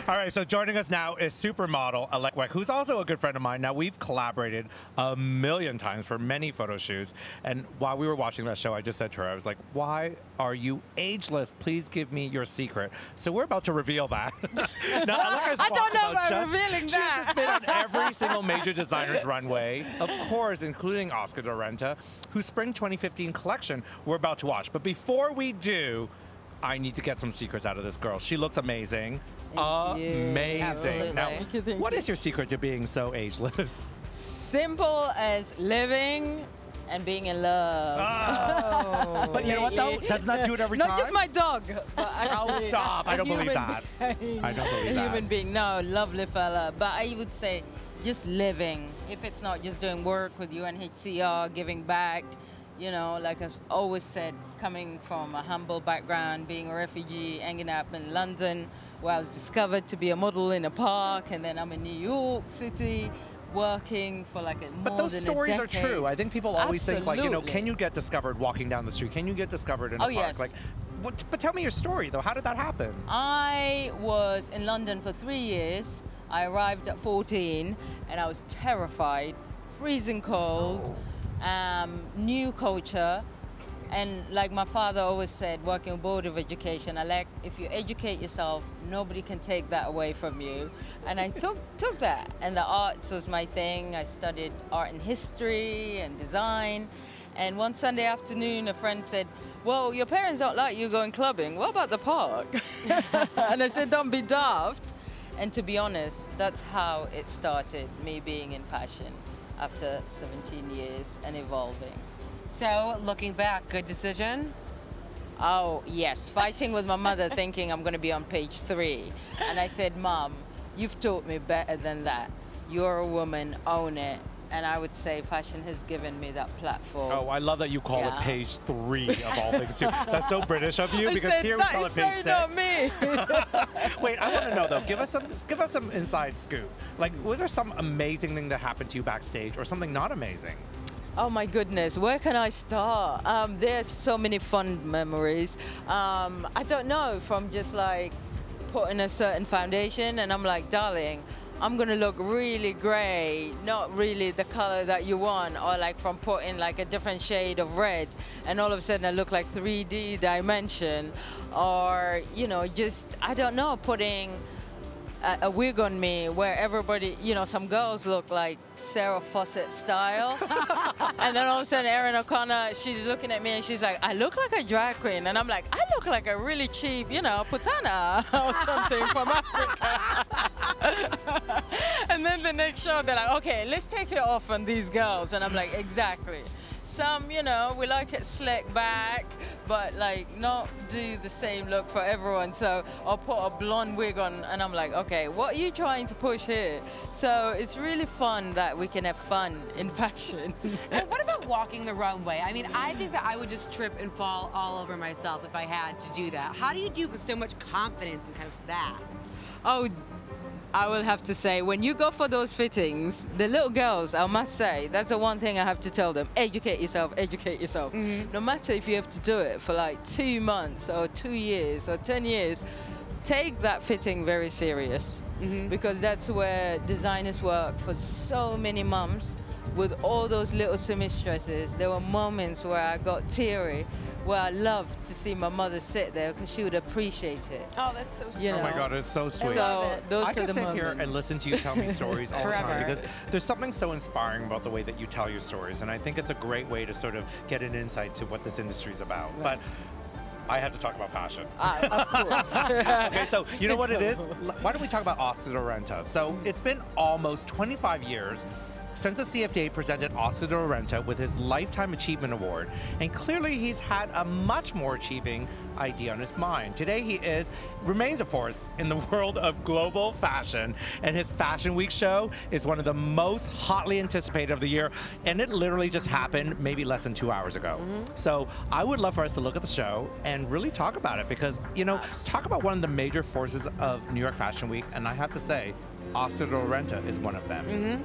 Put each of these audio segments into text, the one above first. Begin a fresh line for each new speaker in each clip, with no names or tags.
All right, so joining us now is supermodel Alek Wek, who's also a good friend of mine. Now, we've collaborated a million times for many photo shoots. And while we were watching that show, I just said to her, I was like, why are you ageless? Please give me your secret. So we're about to reveal that. Now,
I don't know about revealing that.
She's just been on every single major designer's runway, of course, including Oscar de la Renta, whose spring 2015 collection we're about to watch. But before we do, I need to get some secrets out of this girl. She looks amazing. Amazing.
Absolutely.
Now, what is your secret to being so ageless?
Simple as living and being in love.
Oh. But you know what, though? Does not do it every time?
Not just my dog, but actually,
oh, stop. I don't believe that. I don't believe that.
A human being. No, lovely fella. But I would say just living. If it's not just doing work with UNHCR, giving back, you know, like I've always said, coming from a humble background, being a refugee, ending up in London, where I was discovered to be a model in a park, and then I'm in New York City, working for like more than a decade.
But those stories are true. I think people always think, like, you know,
Absolutely.
can you get discovered walking down the street? Can you get discovered in a park?
Yes.
Like, but tell me your story, though. How did that happen?
I was in London for 3 years. I arrived at 14, and I was terrified, freezing cold, new culture. And like my father always said, working with Board of Education, Alek, if you educate yourself, nobody can take that away from you. And I took that. And the arts was my thing. I studied art and history and design. And one Sunday afternoon, a friend said, well, your parents don't like you going clubbing. What about the park? And I said, don't be daft. And to be honest, that's how it started, me being in fashion after 17 years and evolving.
So, looking back, good decision?
Oh, yes. Fighting with my mother, thinking I'm going to be on page 3. And I said, Mom, you've taught me better than that. You're a woman, own it. And I would say fashion has given me that platform.
Oh, I love that you call it page 3 of all things, too. That's so British of you, because here we call it page 6.
Not me.
Wait, I want to know, though. Give us some inside scoop. Like, was there some amazing thing that happened to you backstage, or something not amazing?
Oh my goodness, where can I start? There's so many fun memories. I don't know, from just like putting a certain foundation and I'm like, darling, I'm gonna look really gray, not really the color that you want, or like from putting like a different shade of red and all of a sudden I look like 3D dimension, or, you know, just, I don't know, putting a wig on me where everybody, you know, some girls look like Sarah Fawcett style. And then all of a sudden Erin O'Connor, she's looking at me and she's like, I look like a drag queen. And I'm like, I look like a really cheap, you know, putana or something from Africa. And then the next show, they're like, okay, let's take it off on these girls. And I'm like, exactly. Some, you know, we like it slick back, but like not do the same look for everyone. So I'll put a blonde wig on and I'm like, okay, what are you trying to push here? So it's really fun that we can have fun in fashion.
And what about walking the runway? I mean, I think that I would just trip and fall all over myself if I had to do that. How do you do it with so much confidence and kind of sass?
Oh, I will have to say, when you go for those fittings, the little girls, I must say, that's the one thing I have to tell them. Educate yourself, educate yourself. No matter if you have to do it for like 2 months or 2 years or 10 years, take that fitting very serious. Because that's where designers work for so many months with all those little semistresses. There were moments where I got teary, where I loved to see my mother sit there because she would appreciate it.
Oh, that's so sweet.
You know?
Oh my God, it's so sweet.
So those
I
are
can
the
sit
moments.
here and listen to you tell me stories all the time,
Forever.
because there's something so inspiring about the way that you tell your stories, and I think it's a great way to sort of get an insight to what this industry is about.
Right.
But I have to talk about fashion.
Of course.
Okay, so you know what it is? Why don't we talk about Oscar de la Renta? So it's been almost 25 years since the CFDA presented Oscar de la Renta with his Lifetime Achievement Award, and clearly he's had a much more achieving idea on his mind. Today he remains a force in the world of global fashion, and his Fashion Week show is one of the most hotly anticipated of the year, and it literally just happened maybe less than 2 hours ago. So I would love for us to look at the show and really talk about it, because, you know, talk about one of the major forces of New York Fashion Week, and I have to say, Oscar de la Renta is one of them.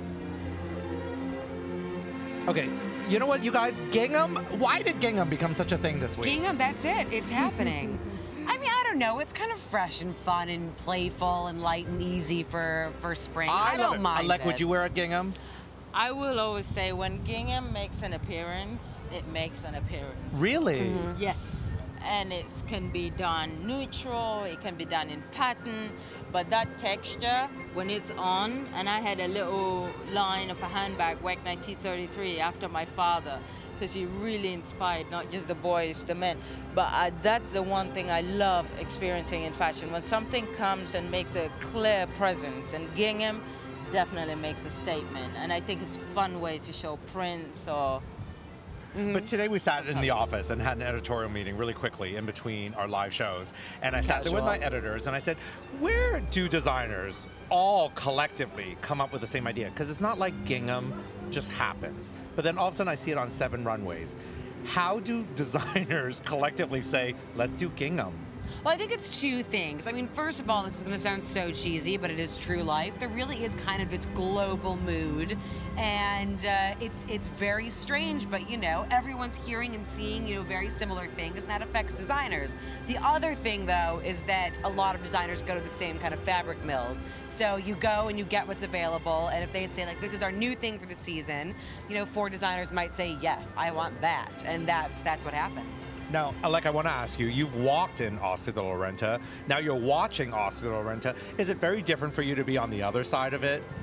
Okay, you know what, you guys? Gingham? Why did gingham become such a thing this week?
Gingham, that's it. It's happening. I mean, I don't know, it's kind of fresh and fun and playful and light and easy for spring. I
love
don't
it.
mind
Like,
it.
would you wear a gingham?
I will always say when gingham makes an appearance, it makes an appearance.
Really?
Yes. And it can be done neutral, it can be done in pattern, but that texture, when it's on, and I had a little line of a handbag, WEC 1933, after my father, because he really inspired not just the boys, the men, but that's the one thing I love experiencing in fashion. When something comes and makes a clear presence, and gingham definitely makes a statement, and I think it's a fun way to show prints or
But today we sat in the office and had an editorial meeting really quickly in between our live shows. And I sat there with my editors and I said, where do designers all collectively come up with the same idea? Because it's not like gingham just happens. But then all of a sudden I see it on 7 runways. How do designers collectively say, let's do gingham?
Well, I think it's two things. I mean, first of all, this is going to sound so cheesy, but it is true life. There really is kind of this global mood, and it's very strange. But you know, everyone's hearing and seeing very similar things, and that affects designers. The other thing, though, is that a lot of designers go to the same kind of fabric mills. So you go and you get what's available, and if they say like this is our new thing for the season, 4 designers might say yes, I want that, and that's what happens.
Now, Alec, I want to ask you, you've walked in Oscar de la Renta. Now you're watching Oscar de la Renta. Is it very different for you to be on the other side of it?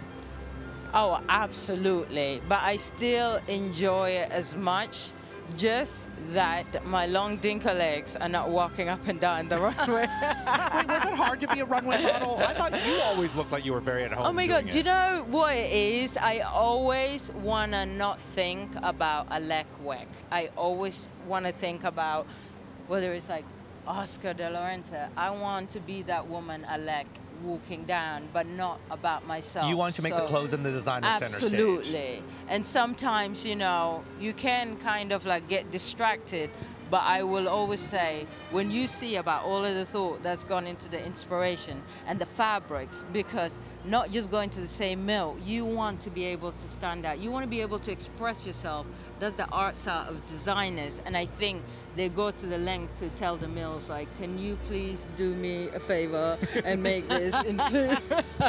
Oh, absolutely. But I still enjoy it as much, just that my long dinker legs are not walking up and down the runway.
Wait, was it hard to be a runway model? I thought you always looked like you were very at home.
Oh my God, do you know what it is? I always want to not think about Alec Weck. I always want to think about whether it's like Oscar de la Renta. I want to be that woman, Alec, walking down, but not about myself.
You want to make the clothes in the designer center stage.
Absolutely. And sometimes, you can kind of like get distracted, but I will always say, when you see about all of the thought that's gone into the inspiration and the fabrics, because not just going to the same mill, you want to be able to stand out. You want to be able to express yourself. That's the art side of designers. And I think they go to the length to tell the mills, like, can you please do me a favor and make this into...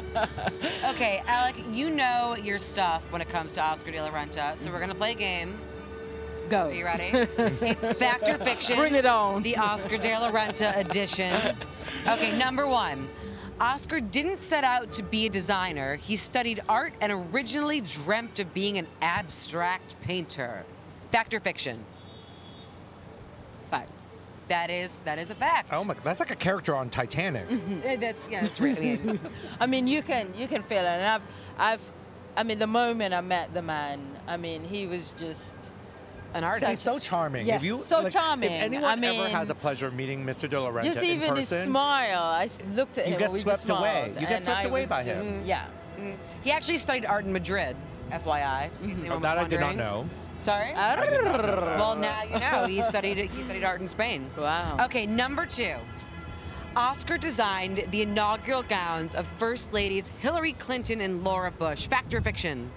Okay, Alec, you know your stuff when it comes to Oscar de la Renta, so we're going to play a game.
Go.
Are you ready? It's Fact or Fiction.
Bring it on.
The Oscar de la Renta edition. Okay, number 1. Oscar didn't set out to be a designer. He studied art and originally dreamt of being an abstract painter. Fact or fiction?
Fact.
That is a fact.
Oh my, that's like a character on Titanic.
That's right.
I mean, you can feel it. And I mean, the moment I met the man, I mean, he was just
an artist.
He's so charming.
Yes, so charming.
If anyone ever has a pleasure of meeting Mr. de la Renta
just even
in
his
person,
smile, I looked at him.
You get
and we
swept
just smiled,
away. You get
and
swept
I
away
was
by
just,
him.
Yeah.
He actually studied art in Madrid, FYI. Excuse me,
that I did not know.
Sorry? Well, now you know. He studied art in Spain.
Wow.
Okay, number 2. Oscar designed the inaugural gowns of First Ladies Hillary Clinton and Laura Bush. Fact or fiction?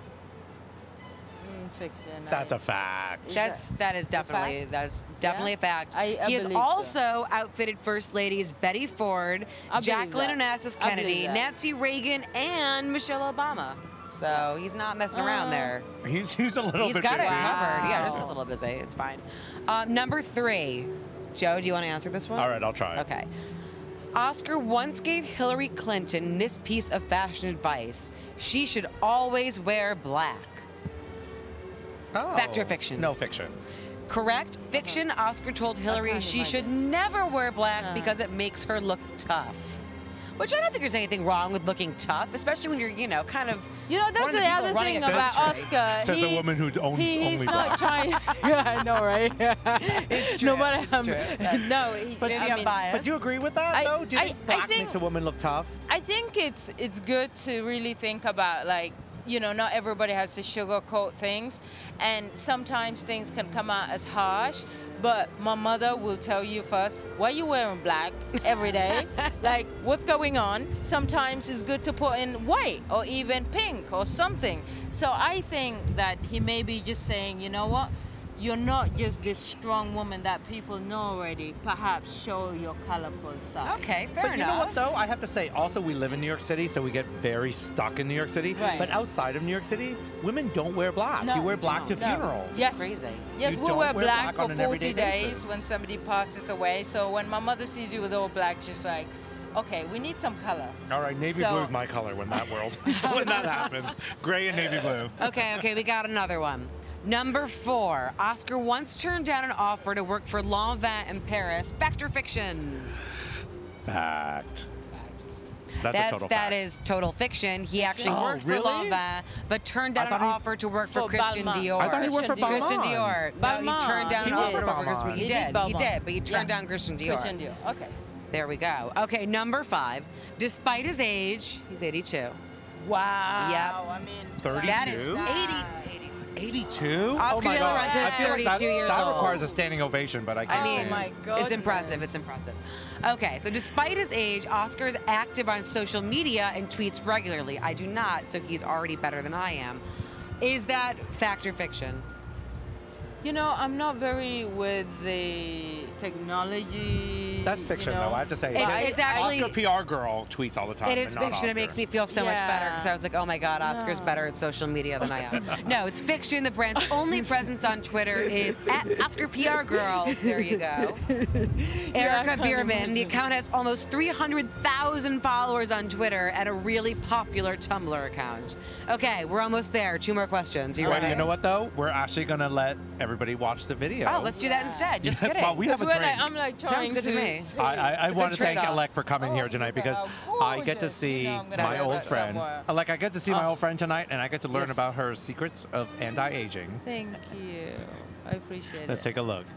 Fiction.
That's a fact.
That is definitely a fact.
I
he has
believe
also outfitted First Ladies Betty Ford, Jacqueline
that.
Onassis
I
Kennedy,
believe that.
Nancy Reagan, and Michelle Obama. So he's not messing around there.
He's a little
He's
bit
got
busy.
it covered. Yeah, just a little busy. It's fine. Number 3. Joe, do you want to answer this one?
All right, I'll try.
Okay. Oscar once gave Hillary Clinton this piece of fashion advice. She should always wear black.
Oh.
Fact or fiction?
No, fiction.
Correct. Fiction. Oscar told Hillary
can't
she
imagine.
should never wear black because it makes her look tough. Which I don't think there's anything wrong with looking tough, especially when you're, kind of.
that's
one of
the
people
other
running
thing
a
about
country.
Oscar.
Says the woman who owns
he's
only
not
black.
trying. Yeah, I know, right?
It's true.
No matter how.
It's true.
No,
Maybe I'm biased.
But do you agree with that, though? Do you think black makes a woman look tough?
I think it's good to really think about, like, not everybody has to sugarcoat things, and sometimes things can come out as harsh, but my mother will tell you first, why are you wearing black every day? Like, what's going on? Sometimes it's good to put in white or even pink or something. So I think that he may be just saying, you know what? you're not just this strong woman that people know already. Perhaps show your colorful side.
Okay, fair
But
enough.
you know what, though? I have to say, also, we live in New York City, so we get very stuck in New York City.
Right.
But outside of New York City, women don't wear black.
No,
you wear
they
black to
don't. No.
funerals.
Yes.
Crazy.
Yes,
You
we
don't
wear
wear
black
black on
for
an
40
everyday
days
basis.
when somebody passes away. So when my mother sees you with all black, she's like, okay, we need some color.
All right, navy
So-
blue is my color when that when that happens. Gray and navy blue.
Okay, we got another one. Number 4, Oscar once turned down an offer to work for Lanvin in Paris. Fact or fiction?
Fact. That's a total
That
fact.
is total fiction. He actually
Oh,
worked
really?
for Lanvin, but turned down
I
an
thought he-
offer to work for
For
Christian
Balmain.
Dior.
I thought he worked for
Christian Dior.
Christian
Balmain.
Dior. No,
Balmain.
he turned down
He
an
did.
offer to work for
Balmain.
Christian. He
He
did.
did
He
Balmain.
did, but he turned
Yeah.
down Christian Dior.
Christian Dior. Okay.
There we go. Okay, number 5. Despite his age, he's 82.
Wow.
Yep.
I mean,
32?
That is 80.
82?
Oscar
oh my
de la
God.
Renta is
I feel like
32 years
that
old.
requires a standing ovation, but I can't
I mean,
stand
my
it.
goodness.
it's impressive. It's impressive. Okay, so despite his age, Oscar is active on social media and tweets regularly. I do not, so he's already better than I am. Is that fact or fiction?
You know, I'm not very with the technology.
That's fiction,
you know.
though. I have to say,
It's actually-
Oscar PR girl tweets all the time.
It is
but not
fiction. It
Oscar.
makes me feel so much better
Yeah.
because I was like, oh my God, Oscar's
No.
better at social media than I am. No, it's fiction. The brand's only presence on Twitter is at Oscar PR Girl. There you go.
I
Erica
can't
Bierman. The
imagine.
account has almost 300,000 followers on Twitter and a really popular Tumblr account. Okay, we're almost there. 2 more questions. You
Wait,
ready?
you know what, though? We're actually going to let everybody watch the video.
Oh, let's do that instead. Just
Yes,
kidding.
well, we have a
That's
drink.
what I'm like
Sounds
trying
good to me.
I
a
want
good
to thank
trade-off.
Alec for coming here tonight
look at
because
how
I get to
gorgeous.
see
You know I'm gonna
my
have
old
that
friend.
somewhere.
Alec, I get to see my
Oh.
old friend tonight, and I get to learn
Yes.
about her secrets of anti-aging.
Thank you. I appreciate
Let's
it.
take a look.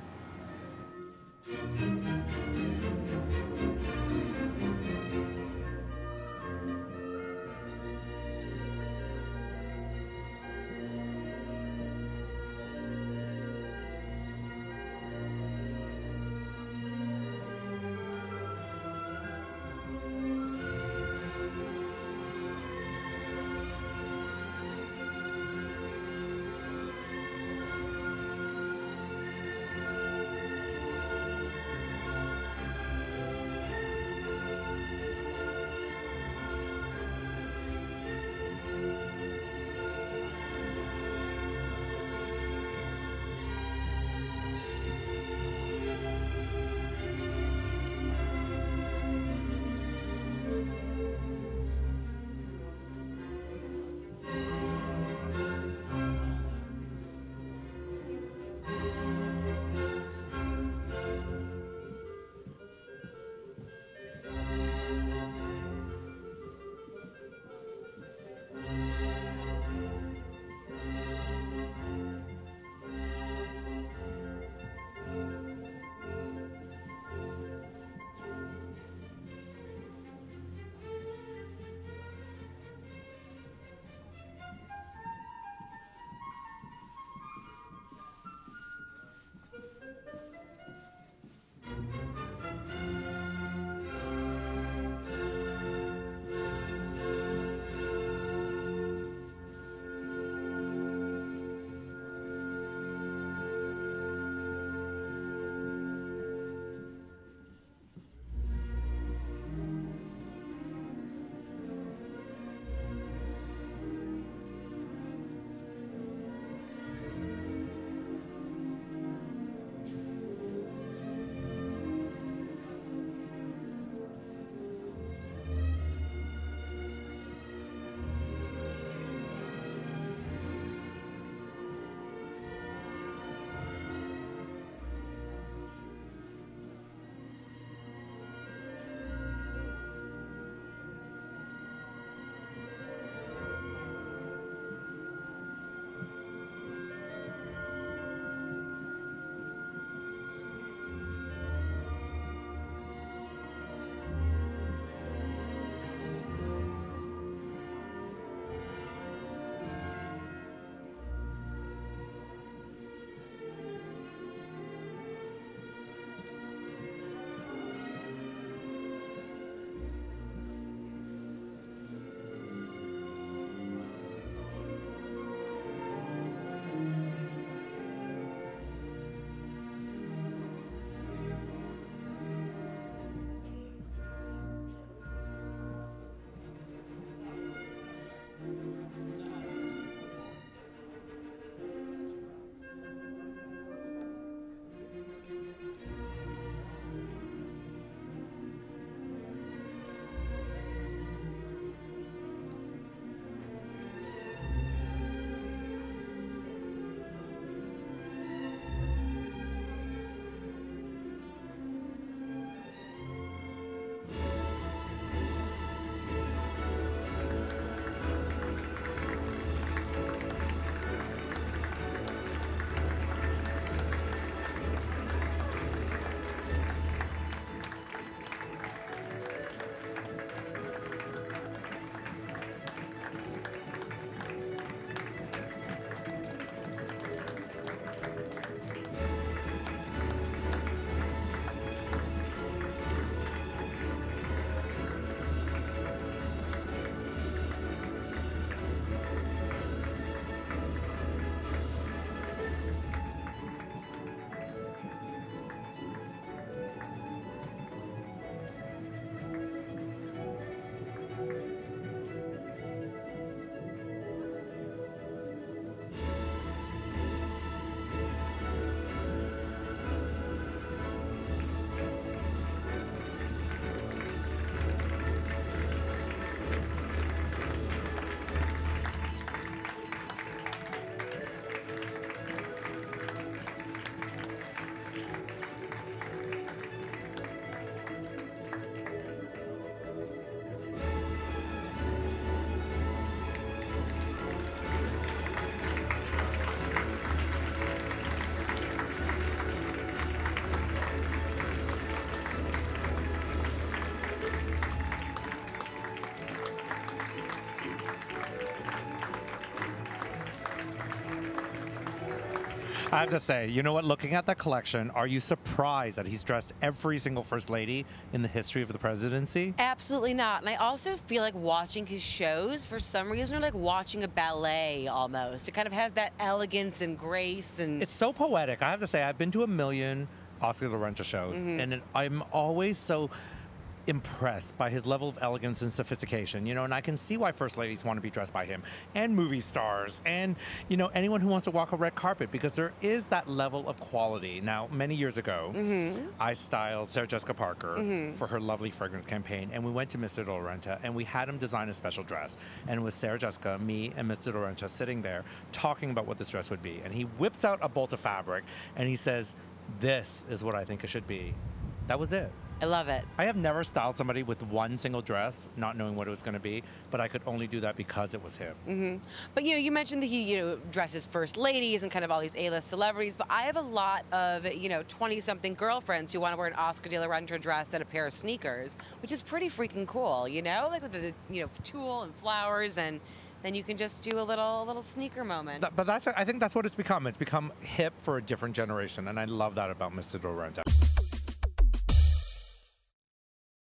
I have to say, you know what? Looking at that collection, are you surprised that he's dressed every single first lady in the history of the presidency?
Absolutely not. And I also feel like watching his shows, for some reason, are like watching a ballet almost. It kind of has that elegance and grace. And
It's so poetic. I have to say, I've been to a million Oscar de la Renta shows, and I'm always so impressed by his level of elegance and sophistication, you know, and I can see why first ladies want to be dressed by him, and movie stars, and, you know, anyone who wants to walk a red carpet, because there is that level of quality. Now, many years ago, I styled Sarah Jessica Parker for her lovely fragrance campaign, and we went to Mr. de la Renta, and we had him design a special dress, and it was Sarah Jessica, me, and Mr. de la Renta sitting there talking about what this dress would be, and he whips out a bolt of fabric, and he says, "This is what I think it should be." That was it.
I love it.
I have never styled somebody with one single dress, not knowing what it was going to be, but I could only do that because it was him.
But you know, you mentioned that he dresses first ladies and kind of all these A-list celebrities. But I have a lot of 20-something girlfriends who want to wear an Oscar de la Renta dress and a pair of sneakers, which is pretty freaking cool. You know, like with the tulle and flowers, and then you can just do a little sneaker moment.
But I think that's what it's become. It's become hip for a different generation, and I love that about Mr. de la Renta.